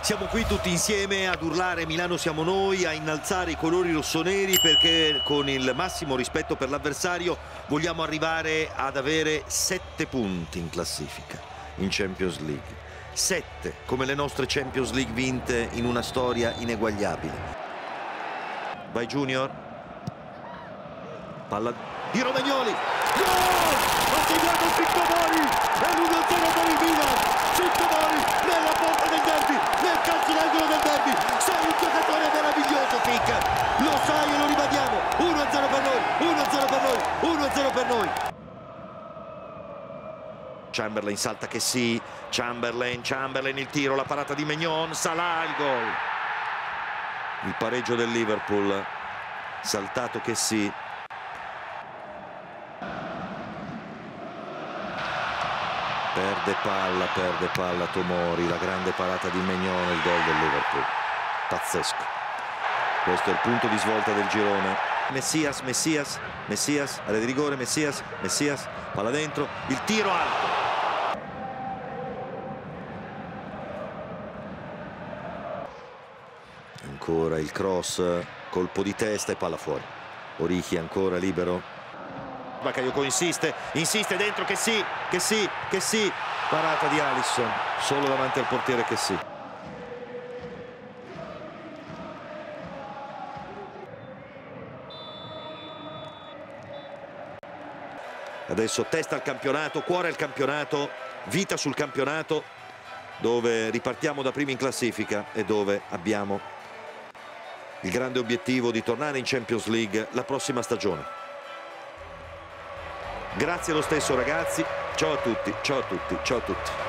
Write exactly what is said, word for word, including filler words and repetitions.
Siamo qui tutti insieme ad urlare Milano siamo noi, a innalzare i colori rossoneri, perché con il massimo rispetto per l'avversario vogliamo arrivare ad avere sette punti in classifica in Champions League. Sette, come le nostre Champions League vinte in una storia ineguagliabile. Vai Junior. Palla di Romagnoli. Gol! Ha segnato Sictomori! È l'uno a zero per il Milan! Sictomori nella porta del derby, nel calcio d'angolo del derby. Sei un giocatore meraviglioso, Fic! Lo sai e lo ribadiamo! uno a zero per noi! uno a zero per noi! uno a zero per noi! Chamberlain salta che sì, Chamberlain, Chamberlain il tiro, la parata di Maignan, Salah il gol. Il pareggio del Liverpool, saltato che sì. Perde palla, perde palla Tomori, la grande parata di Maignan, il gol del Liverpool. Pazzesco. Questo è il punto di svolta del girone. Messias, Messias, Messias, area di rigore, Messias, Messias, palla dentro, il tiro alto. Ancora il cross, colpo di testa e palla fuori. Origi ancora libero. Bakayoko insiste, insiste dentro che sì, che sì, che sì. Parata di Alisson, solo davanti al portiere che sì. Adesso testa al campionato, cuore al campionato, vita sul campionato, dove ripartiamo da primi in classifica e dove abbiamo il grande obiettivo di tornare in Champions League la prossima stagione. Grazie lo stesso ragazzi, ciao a tutti, ciao a tutti, ciao a tutti.